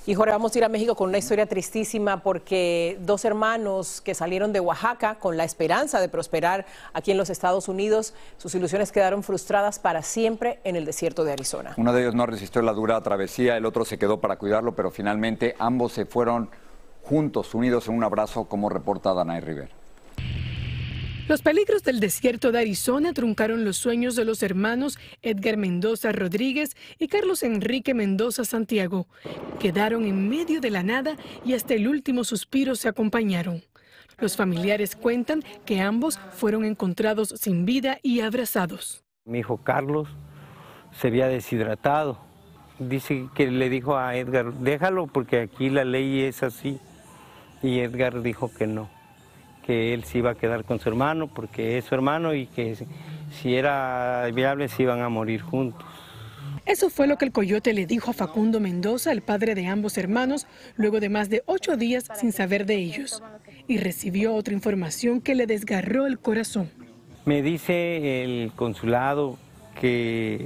Y Jorge, vamos a ir a México con una historia tristísima porque dos hermanos que salieron de Oaxaca con la esperanza de prosperar aquí en los Estados Unidos, sus ilusiones quedaron frustradas para siempre en el desierto de Arizona. Uno de ellos no resistió la dura travesía, el otro se quedó para cuidarlo, pero finalmente ambos se fueron juntos, unidos en un abrazo, como reporta Danay Rivera. Los peligros del desierto de Arizona truncaron los sueños de los hermanos Edgar Mendoza Rodríguez y Carlos Enrique Mendoza Santiago. Quedaron en medio de la nada y hasta el último suspiro se acompañaron. Los familiares cuentan que ambos fueron encontrados sin vida y abrazados. Mi hijo Carlos se había deshidratado. Dice que le dijo a Edgar, déjalo porque aquí la ley es así. Y Edgar dijo que no, que él se iba a quedar con su hermano porque es su hermano y que si era viable se iban a morir juntos. Eso fue lo que el coyote le dijo a Facundo Mendoza, el padre de ambos hermanos, luego de más de 8 días sin saber de ellos. Y recibió otra información que le desgarró el corazón. Me dice el consulado que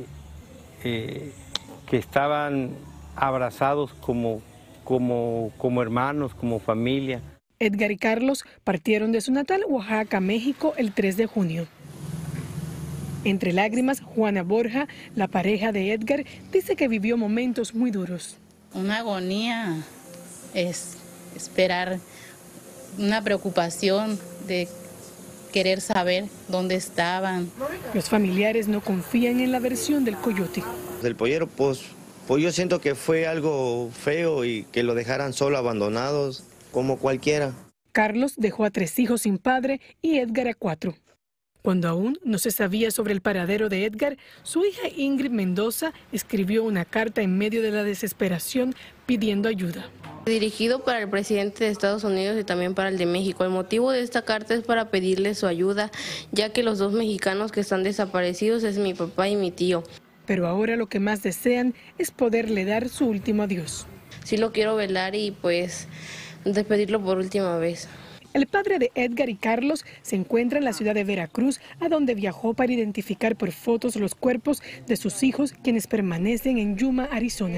estaban abrazados como hermanos, como familia. Edgar y Carlos partieron de su natal Oaxaca, México, el 3 de junio. Entre lágrimas, Juana Borja, la pareja de Edgar, dice que vivió momentos muy duros. Una agonía es esperar, una preocupación de querer saber dónde estaban. Los familiares no confían en la versión del coyote. Del pollero, pues yo siento que fue algo feo y que lo dejaran solo, abandonados, como cualquiera. Carlos dejó a 3 hijos sin padre y Edgar a 4. Cuando aún no se sabía sobre el paradero de Edgar, su hija Ingrid Mendoza escribió una carta en medio de la desesperación pidiendo ayuda. Dirigido para el presidente de Estados Unidos y también para el de México. El motivo de esta carta es para pedirle su ayuda, ya que los 2 mexicanos que están desaparecidos es mi papá y mi tío. Pero ahora lo que más desean es poderle dar su último adiós. Sí lo quiero velar y pues despedirlo por última vez. El padre de Edgar y Carlos se encuentra en la ciudad de Veracruz, a donde viajó para identificar por fotos los cuerpos de sus hijos, quienes permanecen en Yuma, Arizona.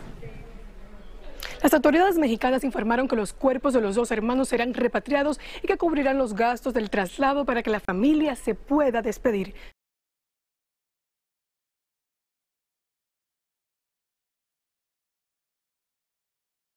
Las autoridades mexicanas informaron que los cuerpos de los 2 hermanos serán repatriados y que cubrirán los gastos del traslado para que la familia se pueda despedir.